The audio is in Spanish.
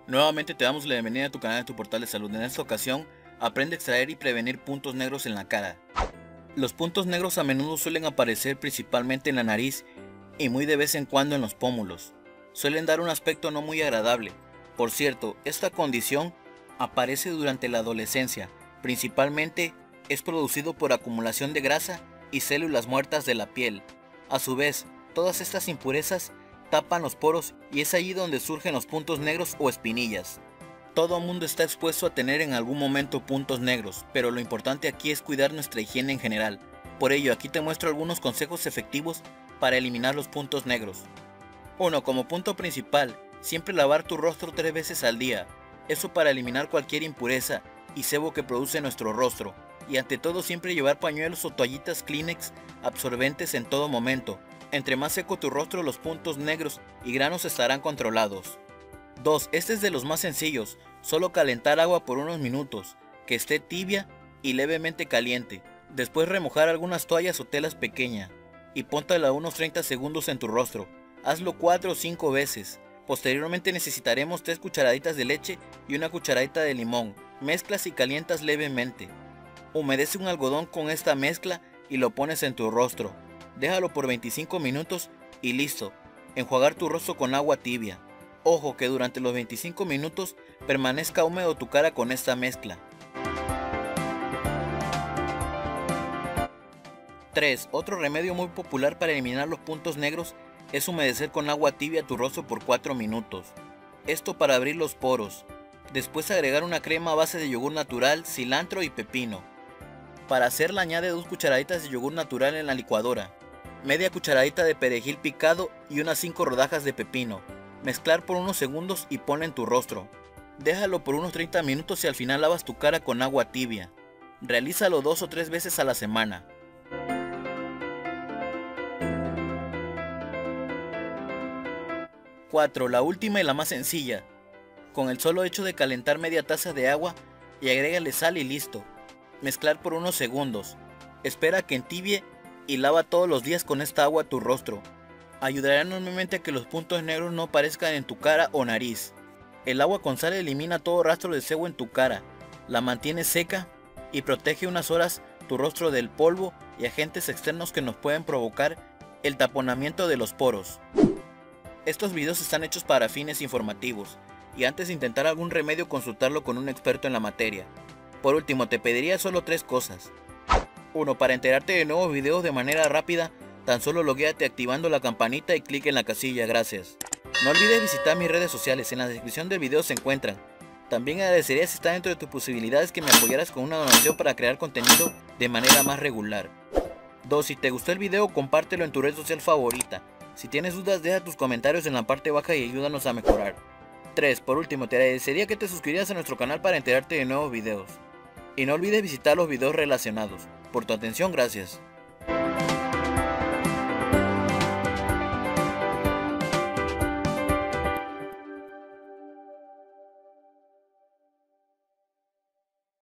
Nuevamente te damos la bienvenida a tu canal de tu portal de salud. En esta ocasión, aprende a extraer y prevenir puntos negros en la cara. Los puntos negros a menudo suelen aparecer principalmente en la nariz y muy de vez en cuando en los pómulos. Suelen dar un aspecto no muy agradable. Por cierto, esta condición aparece durante la adolescencia. Principalmente es producido por acumulación de grasa y células muertas de la piel. A su vez, todas estas impurezas tapan los poros y es allí donde surgen los puntos negros o espinillas. Todo mundo está expuesto a tener en algún momento puntos negros, pero lo importante aquí es cuidar nuestra higiene en general. Por ello, aquí te muestro algunos consejos efectivos para eliminar los puntos negros. 1. Como punto principal, siempre lavar tu rostro 3 veces al día. Eso para eliminar cualquier impureza y sebo que produce nuestro rostro. Y ante todo siempre llevar pañuelos o toallitas Kleenex absorbentes en todo momento. Entre más seco tu rostro, los puntos negros y granos estarán controlados. 2. Este es de los más sencillos, solo calentar agua por unos minutos, que esté tibia y levemente caliente. Después remojar algunas toallas o telas pequeñas y póntela unos 30 segundos en tu rostro. Hazlo 4 o 5 veces. Posteriormente necesitaremos 3 cucharaditas de leche y una cucharadita de limón. Mezclas y calientas levemente. Humedece un algodón con esta mezcla y lo pones en tu rostro. Déjalo por 25 minutos y listo. Enjuagar tu rostro con agua tibia. Ojo que durante los 25 minutos permanezca húmedo tu cara con esta mezcla. 3. Otro remedio muy popular para eliminar los puntos negros es humedecer con agua tibia tu rostro por 4 minutos. Esto para abrir los poros. Después agregar una crema a base de yogur natural, cilantro y pepino. Para hacerla añade 2 cucharaditas de yogur natural en la licuadora, media cucharadita de perejil picado y unas 5 rodajas de pepino. Mezclar por unos segundos y ponle en tu rostro. Déjalo por unos 30 minutos y al final lavas tu cara con agua tibia. Realízalo 2 o 3 veces a la semana. 4. La última y la más sencilla. Con el solo hecho de calentar media taza de agua y agrégale sal y listo. Mezclar por unos segundos. Espera que entibie y lava todos los días con esta agua tu rostro. Ayudará enormemente a que los puntos negros no aparezcan en tu cara o nariz. El agua con sal elimina todo rastro de sebo en tu cara, la mantiene seca y protege unas horas tu rostro del polvo y agentes externos que nos pueden provocar el taponamiento de los poros. Estos videos están hechos para fines informativos y antes de intentar algún remedio consultarlo con un experto en la materia. Por último, te pediría solo 3 cosas. 1. Para enterarte de nuevos videos de manera rápida, tan solo loguéate activando la campanita y clic en la casilla, gracias. No olvides visitar mis redes sociales, en la descripción del video se encuentran. También agradecería si está dentro de tus posibilidades que me apoyaras con una donación para crear contenido de manera más regular. 2. Si te gustó el video, compártelo en tu red social favorita. Si tienes dudas, deja tus comentarios en la parte baja y ayúdanos a mejorar. 3. Por último, te agradecería que te suscribieras a nuestro canal para enterarte de nuevos videos. Y no olvides visitar los videos relacionados. Por tu atención, gracias.